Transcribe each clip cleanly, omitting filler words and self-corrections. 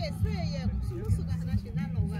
수혜에 스무스가 하나씩 날라오가.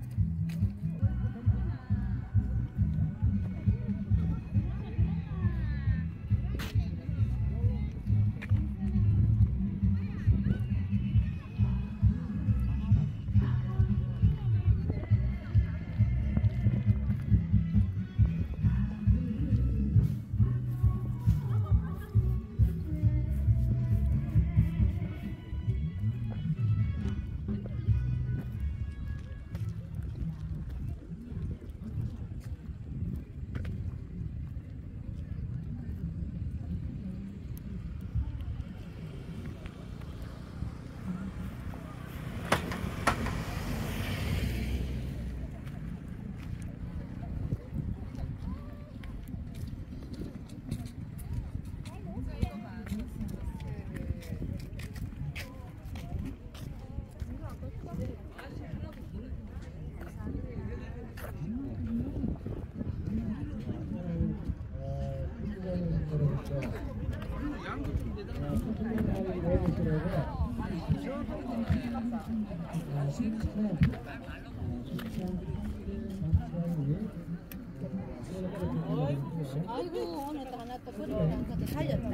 아이고 오늘 또 하나 또 버리고 살렸다.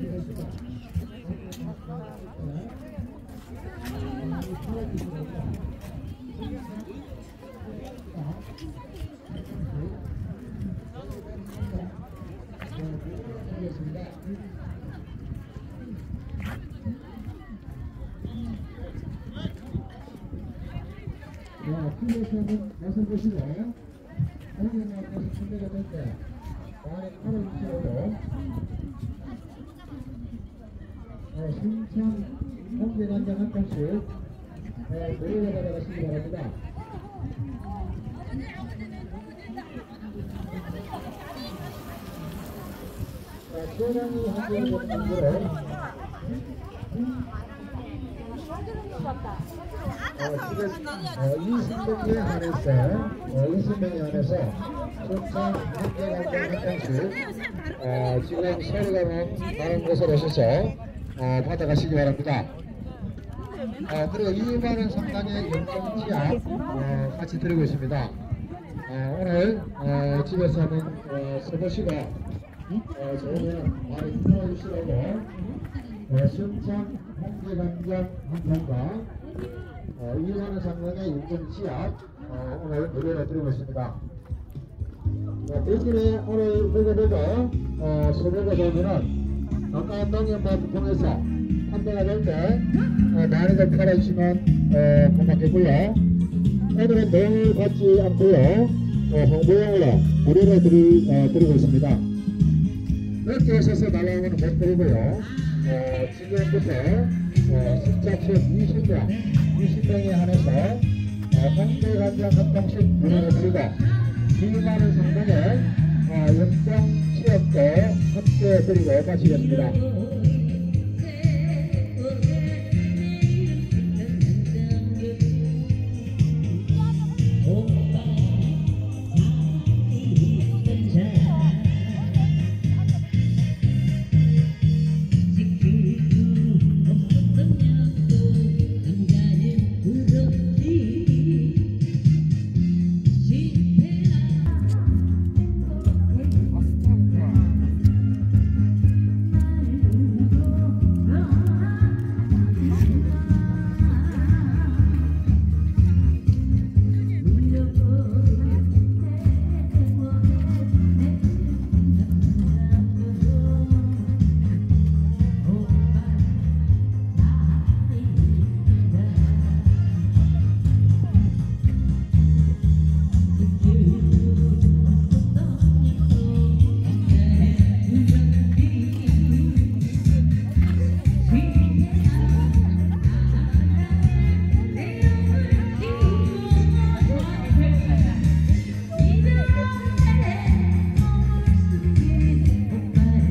필요하시면 말씀보시고 한국에 나와서 준비가 될 때 많이 팔아주시고 신천 홍대간장 한 칸씩 노래를 받아가시기 바랍니다. 시원하니 한국에 분들은 지금 20명에 한해서 20명에 한해서 순천 홍대간장 한 칸씩 지금 서울가는 다른 곳으로 오셔서 받아가시기 바랍니다. 그리고 2만원 상당의 영점치약 같이 드리고 있습니다. 오늘 집에서 한번 써보시고 저희는 많이 풀어주시라고 순천 홍대간장 한 칸과 2만원 상당의 영점치약 오늘 무료로 드리고 있습니다. 대신에 오늘 보고보고 소보고 보면은 가까운 농협마트 통해서 판매가 될 때 많이들 팔아주시면 고맙겠고요. 오늘은 내용을 받지 않고요 홍보용으로 무료로 드리고 있습니다. 늦게 오셔서 날라오면 못 드리고요. 지금부터 신착식 20명에 한해서 홍대간장 한 통씩 무료로 드리고 2만원 상당의 영장 취업도 함께 드리고 마치겠습니다.